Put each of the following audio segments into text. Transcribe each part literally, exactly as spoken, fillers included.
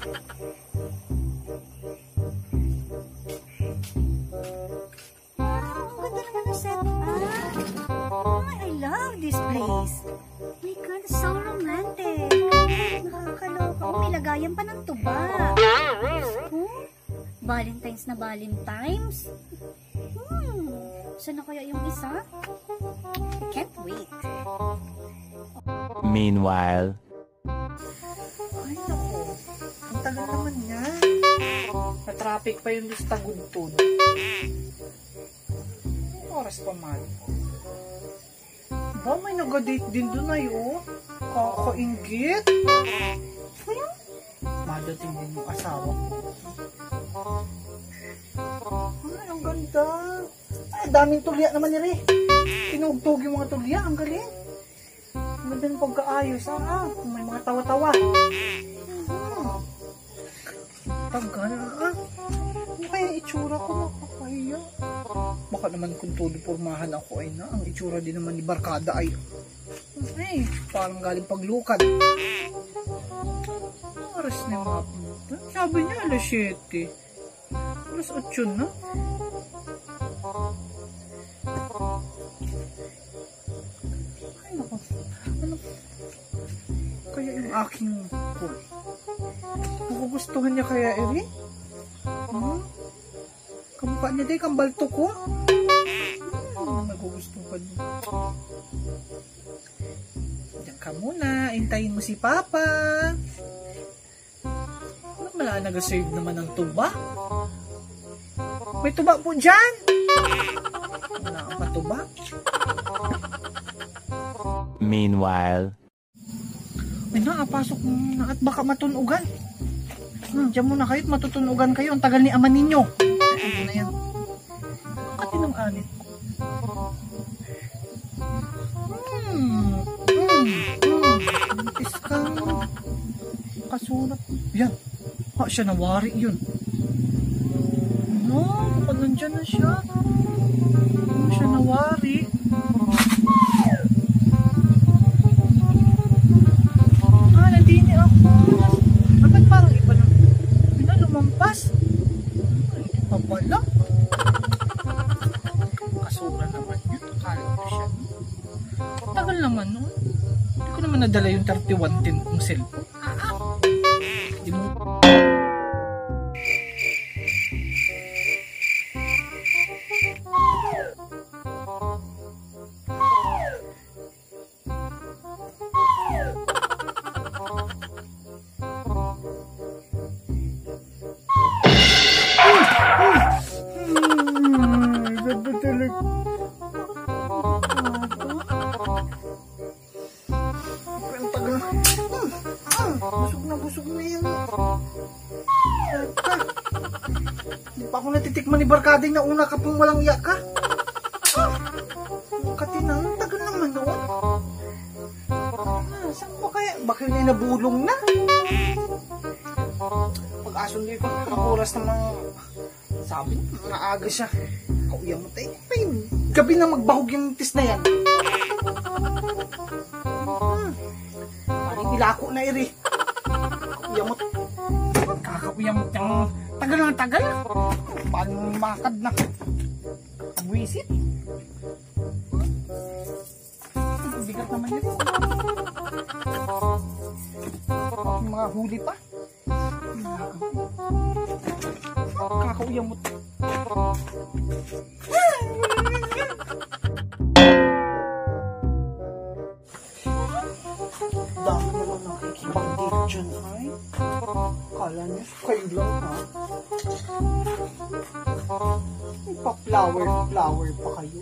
ganda naman ng set. Ah, I love this place. My God, so romantic. Nakakaloka. Oh, may lagayan pa ng tuba. Oh, Valentine's na Valentine's. Hmm, saan na kaya yung isa? I can't wait. Meanwhile. Ay, naku. Ang tagal naman yan. Na-traffic pa yung Lustagudtod. Oras pa man. Ba, may nag-date din doon ay, oh. Kakaingit. Madating din yung asawa ko. Ay, ang ganda. Ay, daming tulya naman nila eh. Tinugtog yung mga tulya. Ang galing. Ang ganda ng pagkaayos, ah. May mga tawa-tawa. Hmm. Tagal, ah. Ano kaya itsura ko? Nakakahiya. Baka naman kung todo pormahan ako ay na. Ang itsura din naman ni Barkada ay. Ay, parang galing paglukad. Oras na yung mga punta. Sabi niya alas siyete. Alas otso na. Ay, naku. Ano? Kaya yung aking pool. Magugustuhan niya kaya, Eri? Hmm? Kamukha niya din, kambalto ko. Hmm, magugustuhan niya. Diyan ka muna. Hintayin mo si Papa. Ano mala nag-save naman ng tuba? May tuba po dyan. Wala ang patuba. Meanwhile. Ay na, pasok na at baka matunugan. Hmm, diyan muna kayo at matutunugan kayo. Ang tagal ni ama ninyo. Ano na yan? Katinong anit ko. Hmm. Hmm. Hmm. Itis ka. Kasulat. Yan. Ha, siya nawari yun. No, baka nandyan na siya. Ano siya nawari? Ah, nandini ako. Bakit parang iba na? Bina, lumampas. Ay, hindi pa pala. Kasura naman yun. Akala ko siya. Tagal naman nun. Hindi ko naman nadala yung thirty-one ten kong cellphone. Ah, ah. Hindi mo... Busog na busog na yan. Hindi pa ako natitikman ni Barkading na una ka pong walang iyak ka. Katinang, tagal naman noon. Ah, saan ba kaya? Bakit na nabulong na? Pag-asundi ko ng oras ng mga sabi, naaga siya. Kauya mo tayo. Gabi na magbahog yung tis na yan. Hmm. Parang ilako na iri. Kakuyamot. Kakakuyamot yung tagal na tagal. Paano makad na? Abwisit. Bigat naman yun. Yung mga huli pa. Kakakuyamot. Dami naman nakikipag-date dyan ay. Kala niyo kayo lang ha. Pa-flower, flower pa kayo.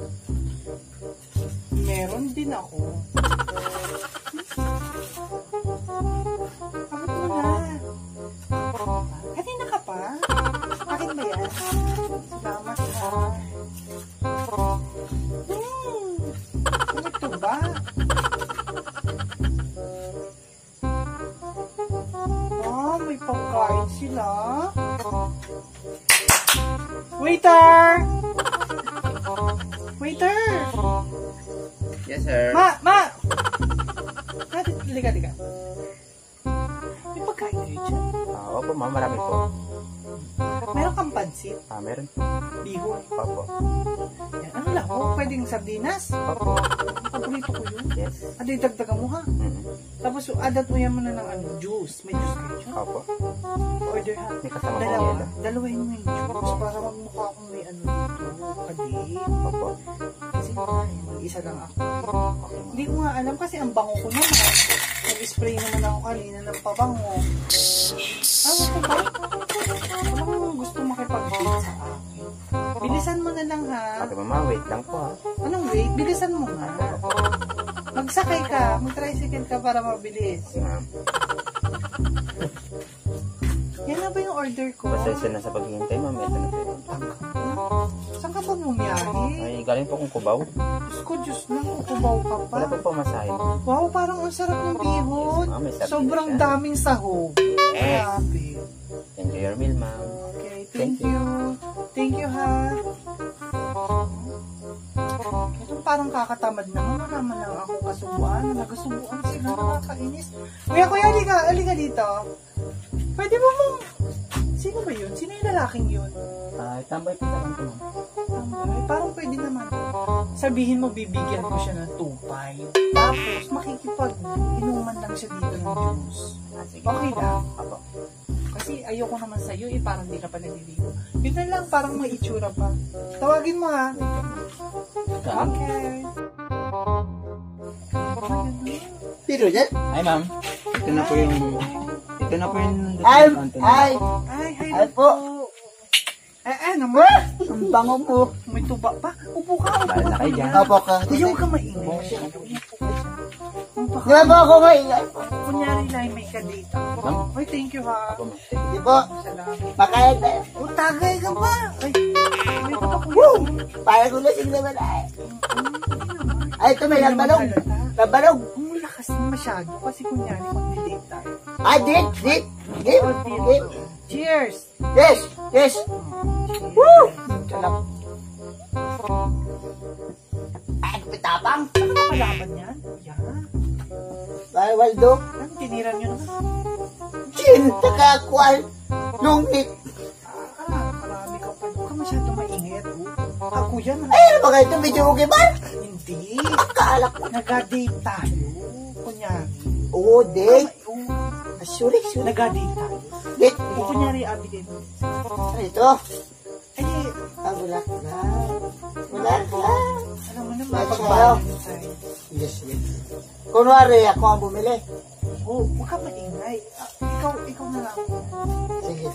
Meron din ako. Bakit mo na? Kanina ka pa? Bakit ba yan? Salamat ha. Hmm. Ito ba? Ah, may pagkain sila. Waiter! Waiter! Yes, sir. Ma! Ma! Ma, liga, liga. May pagkain kayo dyan? ma'am, marami po. Meron kang pansit, Ah, meron. bihon. Opo. Yan. Ano lang, oh, pwedeng sardinas. Opo. Paborito ko yun. Yes. At dagdagan mo ha. Mm. Tapos adat mo yan muna ng ano, juice. May juice kayo dyan. Opo. Order ha. May kasama po Dalawa. yelo. Dalawahin mo yung juice para magmukha akong may ano dito. Kadit. Opo. Kasi ay, mag-isa lang ako. Okay, ma'am. Hindi ko nga alam kasi ang bango ko naman. Nag-spray naman ako kanina ng pabango. Alam ko ba? Walang gusto makipag-date sa akin. Bilisan mo na lang ha. Okay, mama, wait lang po ha. Anong wait? Bilisan mo nga. Magsakay ka. Mag-tricycle ka para mabilis. Okay, ma'am. Yan na ba yung order ko? Pasensya na sa paghihintay, ma'am. Ito na po yun. Saan ka ba bumiyahe? Ay, galing po kong Cubao. Diyos ko, Diyos lang. Kukubaw ka pa. Wala po pamasahe, ma'am. Wow, parang ang sarap ng bihon. Yes, ma'am, may sarap Sobrang siya. daming sahog. Yes. Grabe. Enjoy your meal, ma'am. Okay, thank Thank you. you. Thank you, ha. Ito parang kakatamad naman. Wala man lang ako kasubuan. Nagasubuan sila. Nakakainis. Kuya, kuya, halika. Halika dito. Pwede mo mong... Sino ba yun? Sino yung lalaking yun? Ay, tambay po lang po, ma'am. Tambay. Parang pwede naman. Sabihin mo, bibigyan ko siya ng two five. Tapos, makikipag-inuman lang siya dito ng juice. Ah, sige. Okay lang. Opo. Kasi ayoko naman sa'yo eh, parang di ka pa naliligo. Yun na lang, parang may itsura pa. Tawagin mo ha. Okay. Pero yan? Ay, ma'am. Ito na po yung... Ito na po yung... Ay, ay, Ay, hi Ay po. po. Eh, eh, naman. ang bango mo. May tuba pa. Upo ka, upo Bahala ka. kayo dyan. Opo ka. Ayaw ka maingay. Upo ka dyan. Upo Di ba ka. po ako ngayon? Kunyari lang may kadita. Ma'am. Ay, thank you ha. Opo, ma'am. Di po, Salamat. makain tayo. O, tagay ka pa. Ay, may tuba kuya. Para ko lasing naman ay. Ay, ito may lambalog. Lambalog. Ang lakas masyado kasi kunyari mag-date tayo. Ay, dit, dit. Dit, Oh, dit. date. Cheers! Yes, yes. Woo! Sarap. Ay, pitapang. Ano ba kalaban yan? Yan. Ay, Waldo. Ano, tinira nyo naman? Chin, taka, kual. Lungit. Ah, marami ka pa. Huwag ka masyado maingit. Oh. Ako yan. Ay, ano ba kayo ito? Medyo okay ba? Hindi. Akala ko. Nag-date tayo. Kunyari. Oo, dit. Oh, Suri, suri. nag-date tayo. Dit. O, kunyari, abi din. Ano ito? Ay, Ah, wala ka. Wala ka. alam mo naman, Bakit pagbayan kayo? tayo. Yes, yes. Kunwari, ako ang bumili. Oh, huwag ka maingay. Ah, ikaw, ikaw na lang. Sige.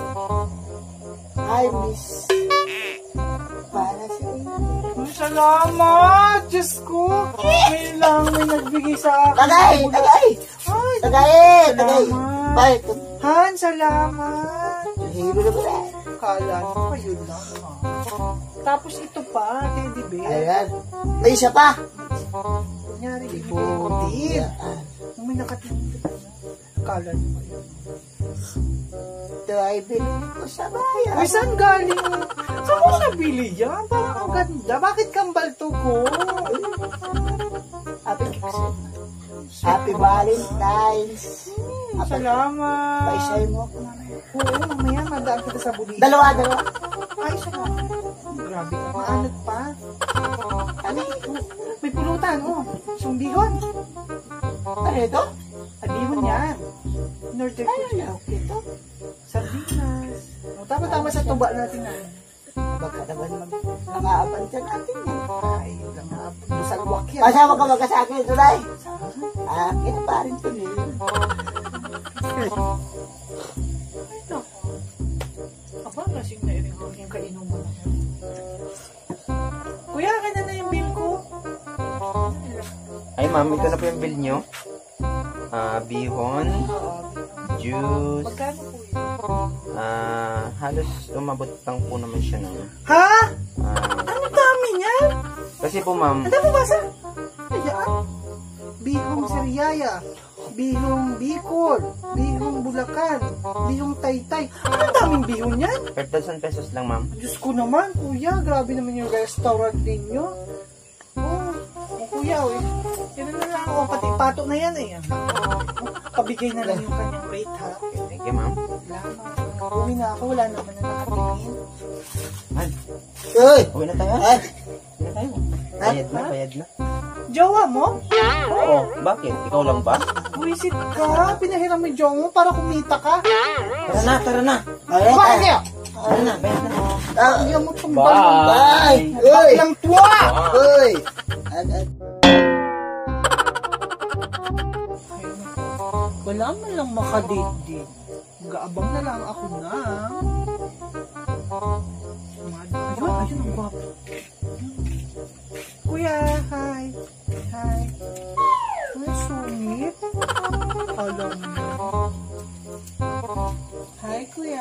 Hi, miss. Para sa inyo. Ay, salamat! Diyos ko! Ngayon lang may nagbigay sa akin. Tagay! Tagay! Ay, Tagay! Tagay! Salamat. Bakit? Han, salamat! Hiro na ba na? Kala ko kayo lang. ah. Tapos ito pa, teddy bear. Ayan. May isa pa. Kunyari, ibig. Ayan. Kung may nakatingin ka na, kala nyo kayo. Ito ay binili ko sa bayan. Ay, saan galing? Saan mo nabili yan? Parang ang ganda. Bakit kambal to ko? Happy Happy Valentine's. Hmm, salamat. Paisay mo ako mamaya. Oo, mamaya madaan kita sa bulig. Dalawa, dalawa. Ay, salamat. Grabe ka. Maanat pa. Ano? May pulutan, oh. Sumbihon. Ano ito? Abihon yan. In-order ko Ano dyan. na? Ito? Sardinas. O, tama-tama sa tuba natin na. Baka naman mag nangaapan siya natin yan. Ay, lang na. Busalwak yan. Kasama ka ba sa akin ito, Day? Akin pa rin ito, eh. Ay, naku. Aba, lasing na rin ako yung kainuman ako. Kuya, akin na na yung bill ko. Ay, ma'am, ito na po yung bill nyo. Ah, bihon, juice, Magkano po yun? ah, halos umabot lang po naman siya ng, Ha? ah, Ano dami niyan? kasi po, ma'am, Ano mo basa? Ayan. Bihong Sariaya. Bihong Bicol. Bihong Bulacan. Bihong Taytay. Ano daming bihong yan? per thousand pesos lang, ma'am. Diyos ko naman, kuya. Grabe naman yung restaurant ninyo. Oh, oh kuya, eh. Yan na lang. Oo, pati pato na yan eh. Pabigay na lang yung kanyang rate ha. Thank you, ma'am. Salamat. Uwi na ako, wala naman na nakatingin. Ay, Uy! uwi na tayo. Ay! Uwi na tayo. Bayad na, bayad na. Jowa mo? Oo, bakit? Ikaw lang ba? Wisit ka. Pinahiram mo yung jowa mo para kumita ka. Tara na, tara na. Ay, Bakit ay! kaya? Tara na, bayad na. Ah, Ayaw mo tumbal. Bye! Uy! Baklang tuwa! Uy! Ad, ad. Wala man lang makadate-date. Mag-aabang na lang ako na. Ayun, ayun, ang gwapo. Kuya, hi. Hi. Ay, sungit. Alam mo. Hi, kuya.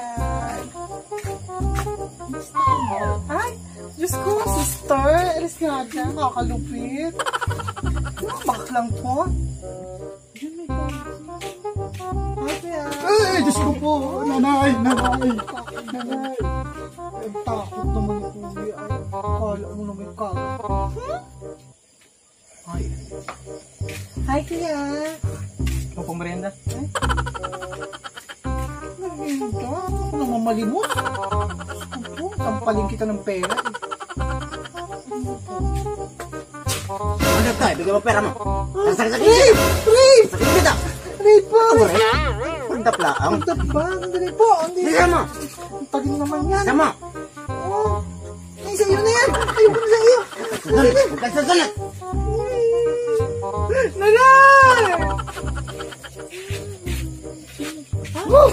Ay, Diyos ko, sister. Alis nga dyan, nakakalupit. Ano, baklang to? Diyan may hi, kuya. Ay, Diyos ko po! Nanay! Nanay! Nanay, ang takot naman ni kuya. Ay, kala mo na may kagat. Hi. Hi, kuya. Ikaw pong merienda. Nagminta. Ako nang mamalimot. Ito, tampaling kita ng pera. Ano tayo? Bigyan mo pera mo. Sakit-sakit. Rape! Rape! Sakit kita. Rape po! Pagdap lang. Ang taba! Ang dali po! Ang dali! Bigyan mo. Ang talim naman yan! Sama. Oh. Ay, sa iyo na yan! Ayoko na sa iyo! Nagsasalat. Nanay! Oh!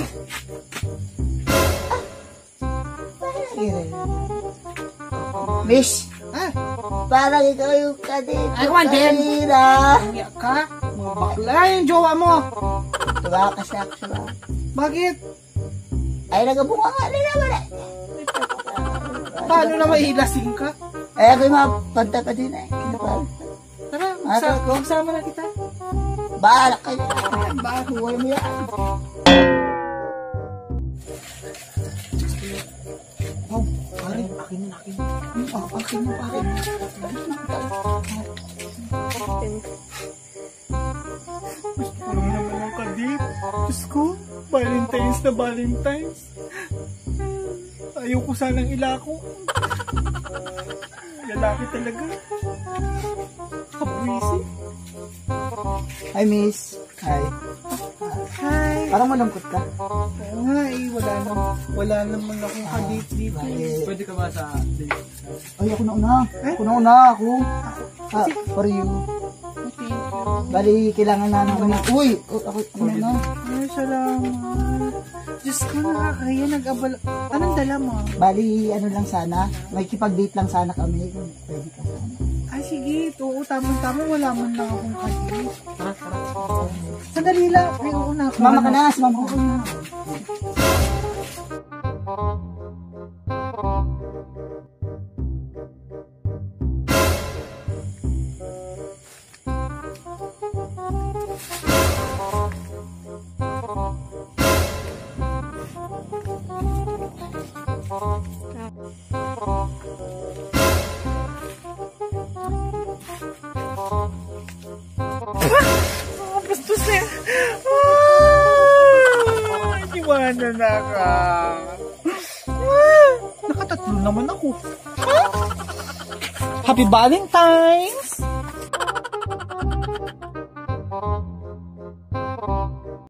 Miss! Ah, Parang ikaw yung kadit. Ay, kuwan, Jen. Kanina. umiyak ka? Mga bakla yung jowa mo! Tumakas na ako sa mga. Bakit? Ay, nagabunga nga na naman eh. Paano na mailasing ka? Ay, ako yung mga panta pa din eh. Kinapal. Tara, Ah, sa, ko? magsama na kita. Bahala kayo. Bakit huwag mo yan? Oh, pare, akin na, akin na. Oh, akin na, pare. Ano naman ang kadit? Diyos ko, Valentine's na Valentine's. Ayoko sanang ilako. Lalaki talaga. Kabwisi. Hi, Miss. Hi. Hi. Parang malungkot ka. Oo nga eh, wala naman, wala naman akong kadate dito. Pwede ka ba sa date? Ay, ako na una. Ako na una. Ako. Ah, for you. Thank you. Bali, kailangan na naman na. Uy! Oh, ako, ako na una. Ay, salamat. Diyos ko, nakakaya, nag-abala. Anong dala mo? Bali, ano lang sana. May kipag-date lang sana kami. Kung pwede ka sana. Ay, sige. Oo, tamang-tama. Wala man lang akong kadate. Sandali lang. Ay, oo na. Sumama ka na. Sumama ka na. Ah, bastos na yan. Ah, iwanan na ka. Ah, nakatatlo naman ako. Ah, Happy Valentine!